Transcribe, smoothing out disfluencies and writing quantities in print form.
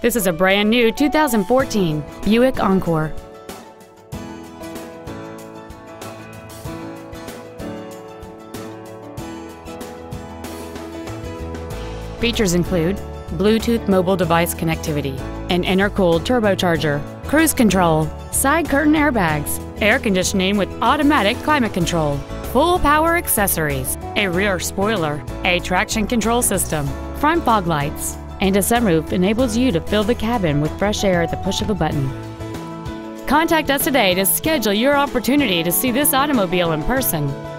This is a brand new 2014 Buick Encore. Features include Bluetooth mobile device connectivity, an intercooled turbocharger, cruise control, side curtain airbags, air conditioning with automatic climate control, full power accessories, a rear spoiler, a traction control system, front fog lights, and a sunroof enables you to fill the cabin with fresh air at the push of a button. Contact us today to schedule your opportunity to see this automobile in person.